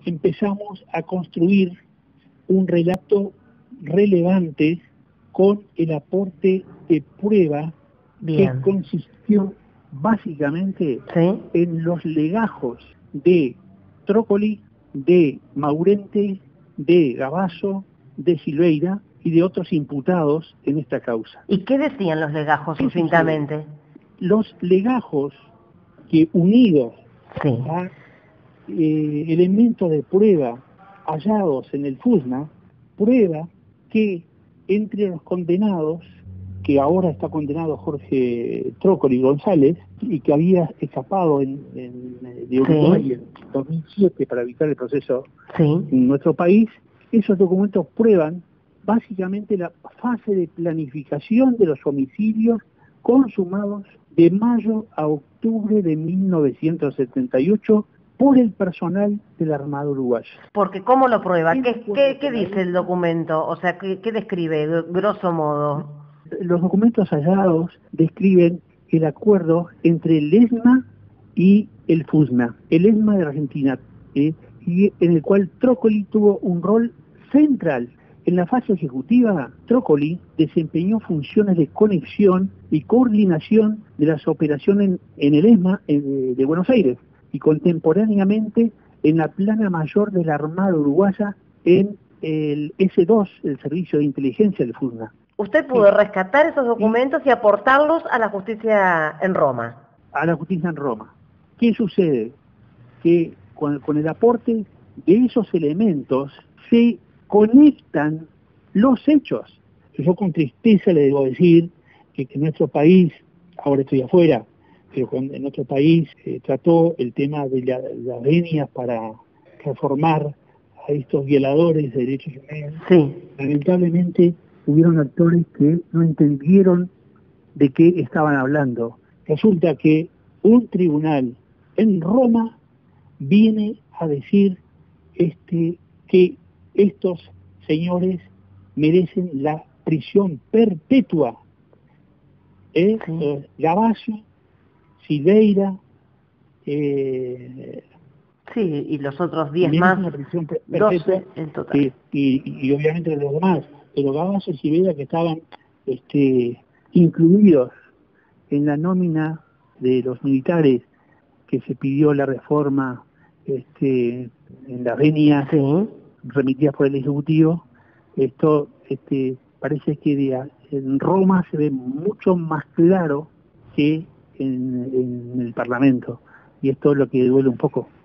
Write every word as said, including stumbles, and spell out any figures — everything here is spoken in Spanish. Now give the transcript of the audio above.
empezamos a construir un relato relevante con el aporte de prueba Bien. que consistió básicamente ¿Sí? en los legajos de Trócoli, de Maurente, de Gabazo, de Silveira y de otros imputados en esta causa. ¿Y qué decían los legajos ¿Qué sucintamente? sucede? Los legajos que unidos Sí. a eh, elementos de prueba hallados en el FUSNA, prueba que entre los condenados, que ahora está condenado Jorge Trócoli González, y que había escapado en, en, de Uruguay Sí. en dos mil siete para evitar el proceso Sí. en nuestro país, esos documentos prueban básicamente la fase de planificación de los homicidios consumados de mayo a octubre de mil novecientos setenta y ocho por el personal de la Armada Uruguaya. Porque ¿cómo lo prueba? ¿Qué ¿Qué, fue qué, lo qué que la dice el hizo? documento? O sea, ¿qué, qué describe, gr- grosso modo? Los documentos hallados describen el acuerdo entre el ESMA y el FUSNA, el ESMA de Argentina, ¿eh? y en el cual Trócoli tuvo un rol central. En la fase ejecutiva, Trócoli desempeñó funciones de conexión y coordinación de las operaciones en el ESMA en, de Buenos Aires y contemporáneamente en la plana mayor de la Armada Uruguaya en el ese dos, el Servicio de Inteligencia del FUSNA. Usted pudo rescatar esos documentos y aportarlos a la justicia en Roma. A la justicia en Roma. ¿Qué sucede? Que con, con el aporte de esos elementos se conectan los hechos. Yo con tristeza le debo decir que, que nuestro país, ahora estoy afuera, pero con, en nuestro país eh, trató el tema de la, las venias para reformar a estos violadores de derechos humanos. Sí. Lamentablemente hubieron actores que no entendieron de qué estaban hablando. Resulta que un tribunal en Roma viene a decir este, que estos señores merecen la prisión perpetua. ¿Eh? Sí. Eh, Gabazo, Silveira, eh, Sí, y los otros diez merecen más, la prisión per- perpetua, doce en total. eh, y, y obviamente los demás, pero Gabazo y Silveira que estaban este, incluidos en la nómina de los militares que se pidió la reforma este, en las venias Sí. remitidas por el Ejecutivo. Esto este, parece que de, en Roma se ve mucho más claro que en, en el Parlamento, y esto es lo que duele un poco.